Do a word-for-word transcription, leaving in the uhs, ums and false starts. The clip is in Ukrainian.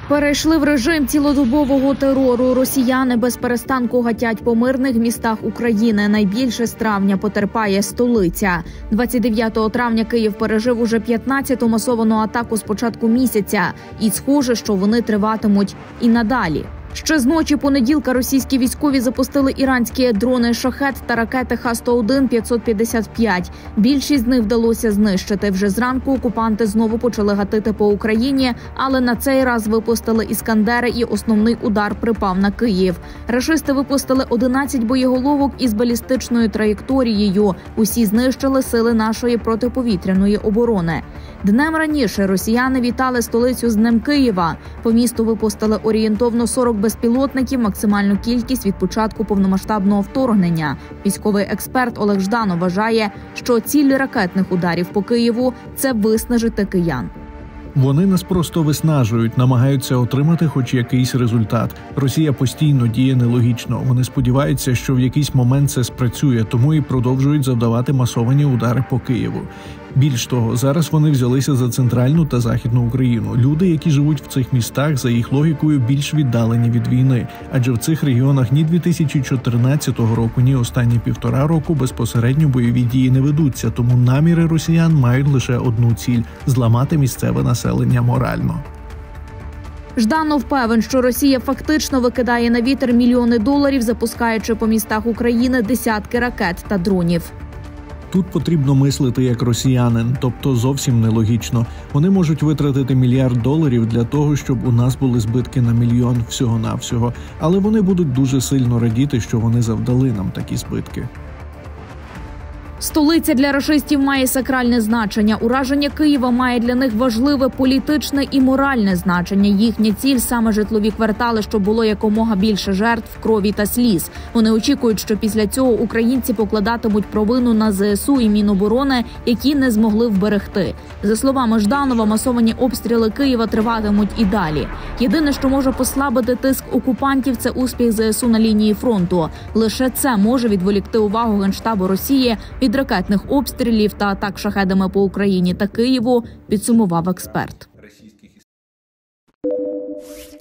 Перейшли в режим цілодобового терору. Росіяни без перестанку гатять по мирних містах України. Найбільше з травня потерпає столиця. двадцять дев'ятого травня Київ пережив уже п'ятнадцяту масовану атаку з початку місяця. І схоже, що вони триватимуть і надалі. Ще з ночі понеділка російські військові запустили іранські дрони «Шахед» та ракети Х сто один п'ятсот п'ятдесят п'ять. Більшість з них вдалося знищити. Вже зранку окупанти знову почали гатити по Україні, але на цей раз випустили «Іскандери» і основний удар припав на Київ. Рашисти випустили одинадцять боєголовок із балістичною траєкторією. Усі знищили сили нашої протиповітряної оборони. Днем раніше росіяни вітали столицю з Днем Києва. По місту випустили орієнтовно сорок безпілотників, максимальну кількість від початку повномасштабного вторгнення. Військовий експерт Олег Жданов вважає, що ціль ракетних ударів по Києву – це виснажити киян. Вони нас просто виснажують, намагаються отримати хоч якийсь результат. Росія постійно діє нелогічно. Вони сподіваються, що в якийсь момент це спрацює, тому і продовжують завдавати масовані удари по Києву. Більш того, зараз вони взялися за центральну та західну Україну. Люди, які живуть в цих містах, за їх логікою, більш віддалені від війни. Адже в цих регіонах ні дві тисячі чотирнадцятого року, ні останні півтора року безпосередньо бойові дії не ведуться. Тому наміри росіян мають лише одну ціль – зламати місцеве населення морально. Жданов певен, що Росія фактично викидає на вітер мільйони доларів, запускаючи по містах України десятки ракет та дронів. Тут потрібно мислити як росіянин, тобто зовсім нелогічно. Вони можуть витратити мільярд доларів для того, щоб у нас були збитки на мільйон всього-навсього. Але вони будуть дуже сильно радіти, що вони завдали нам такі збитки. Столиця для рашистів має сакральне значення. Ураження Києва має для них важливе політичне і моральне значення. Їхня ціль – саме житлові квартали, щоб було якомога більше жертв, крові та сліз. Вони очікують, що після цього українці покладатимуть провину на Зе Ес У і Міноборони, які не змогли вберегти. За словами Жданова, масовані обстріли Києва триватимуть і далі. Єдине, що може послабити тиск окупантів – це успіх Зе Ес У на лінії фронту. Лише це може відволікти увагу Генштабу Росії від ракетних обстрілів та атак шахедами по Україні та Києву, підсумував експерт.